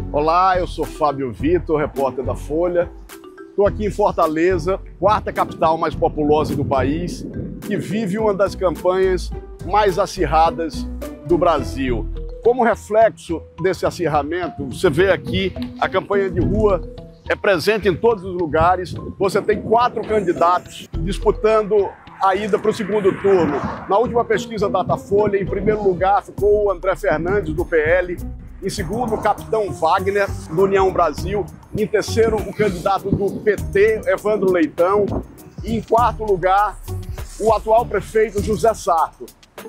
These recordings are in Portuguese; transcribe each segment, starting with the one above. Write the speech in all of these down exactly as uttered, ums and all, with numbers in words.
Olá, eu sou Fábio Vitor, repórter da Folha. Estou aqui em Fortaleza, quarta capital mais populosa do país, que vive uma das campanhas mais acirradas do Brasil. Como reflexo desse acirramento, você vê aqui a campanha de rua é presente em todos os lugares. Você tem quatro candidatos disputando a ida para o segundo turno. Na última pesquisa Datafolha, em primeiro lugar ficou o André Fernandes, do P L. Em segundo, o capitão Wagner, do União Brasil. Em terceiro, o candidato do P T, Evandro Leitão. E em quarto lugar, o atual prefeito José Sarto.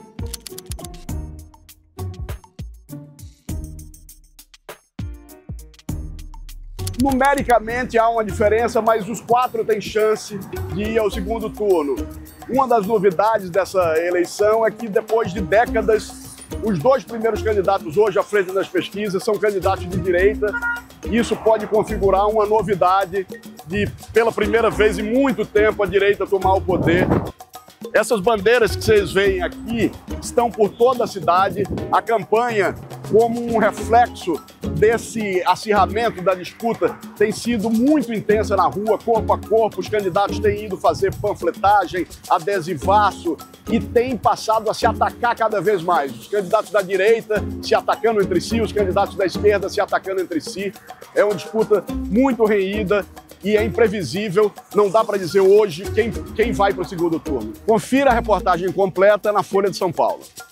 Numericamente há uma diferença, mas os quatro têm chance de ir ao segundo turno. Uma das novidades dessa eleição é que, depois de décadas, os dois primeiros candidatos hoje à frente das pesquisas são candidatos de direita. Isso pode configurar uma novidade de, pela primeira vez em muito tempo, a direita tomar o poder. Essas bandeiras que vocês veem aqui estão por toda a cidade. A campanha, como um reflexo desse acirramento da disputa, tem sido muito intensa na rua, corpo a corpo. Os candidatos têm ido fazer panfletagem, adesivaço e têm passado a se atacar cada vez mais. Os candidatos da direita se atacando entre si, os candidatos da esquerda se atacando entre si. É uma disputa muito renhida e é imprevisível. Não dá para dizer hoje quem, quem vai para o segundo turno. Confira a reportagem completa na Folha de São Paulo.